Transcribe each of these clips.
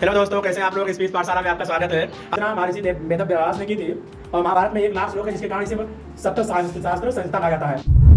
Hello दोस्तों, कैसे हैं आप लोग। स्पीच पाठशाला में आपका स्वागत है। हमारी वेद व्यास ने की थी और महाभारत में 1 लाख श्लोक है, जिसके कारण इसे सप्त शास्त्र संहिता कहा जाता है।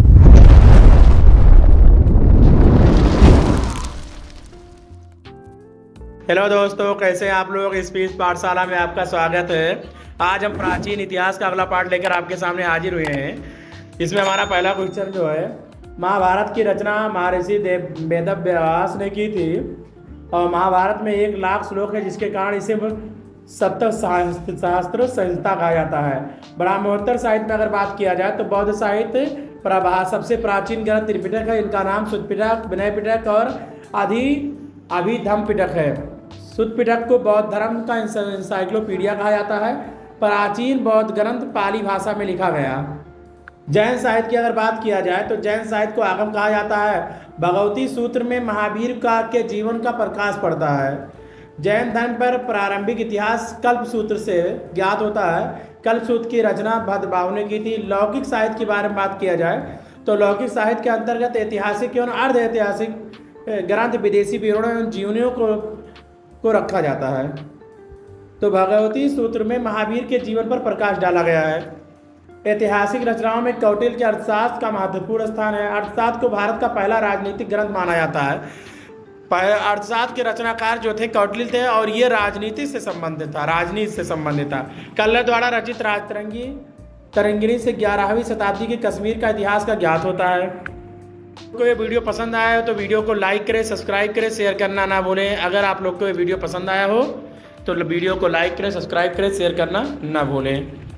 हेलो दोस्तों, कैसे हैं आप लोग। स्पीच पाठशाला में आपका स्वागत है। आज हम प्राचीन इतिहास का अगला पार्ट लेकर आपके सामने हाजिर हुए हैं। इसमें हमारा पहला क्वेश्चन जो है, महाभारत की रचना महर्षि वेद व्यास ने की थी और महाभारत में 1 लाख श्लोक है, जिसके कारण इसे सप्त शास्त्र संहिता कहा जाता है। ब्रह्मोत्तर साहित्य में अगर बात किया जाए तो बौद्ध साहित्य प्रभा सबसे प्राचीन ग्रंथ त्रिपिटक है। इनका नाम शुद्ध पिटक, विनय पिटक और अभिधम्म पिटक है। शुद्ध पिटक को बौद्ध धर्म का इंसाइक्लोपीडिया कहा जाता है। प्राचीन बौद्ध ग्रंथ पाली भाषा में लिखा गया। जैन साहित्य की अगर बात किया जाए तो जैन साहित्य को आगम कहा जाता है। भगवती सूत्र में महावीर के जीवन का प्रकाश पड़ता है। जैन धर्म पर प्रारंभिक इतिहास कल्प सूत्र से ज्ञात होता है। कल्प सूत्र की रचना भद्रबाहु ने की थी। लौकिक साहित्य के बारे में बात किया जाए तो लौकिक साहित्य के अंतर्गत ऐतिहासिक एवं अर्ध ऐतिहासिक ग्रंथ, विदेशी विवरणों एवं जीवनियों को रखा जाता है। तो भगवती सूत्र में महावीर के जीवन पर प्रकाश डाला गया है। ऐतिहासिक रचनाओं में कौटिल्य के अर्थशास्त्र का महत्वपूर्ण स्थान है। अर्थशास्त्र को भारत का पहला राजनीतिक ग्रंथ माना जाता है। अर्थशास्त्र के रचनाकार जो थे कौटिल्य थे और ये राजनीति से संबंधित था। कल्लर द्वारा रचित तरंगिणी से 11वीं शताब्दी के कश्मीर का इतिहास का ज्ञात होता है। को ये वीडियो पसंद आया हो तो वीडियो को लाइक करें, सब्सक्राइब करें, शेयर करना ना भूलें। अगर आप लोग को ये वीडियो पसंद आया हो तो वीडियो को लाइक करें, सब्सक्राइब करें, शेयर करना ना भूलें।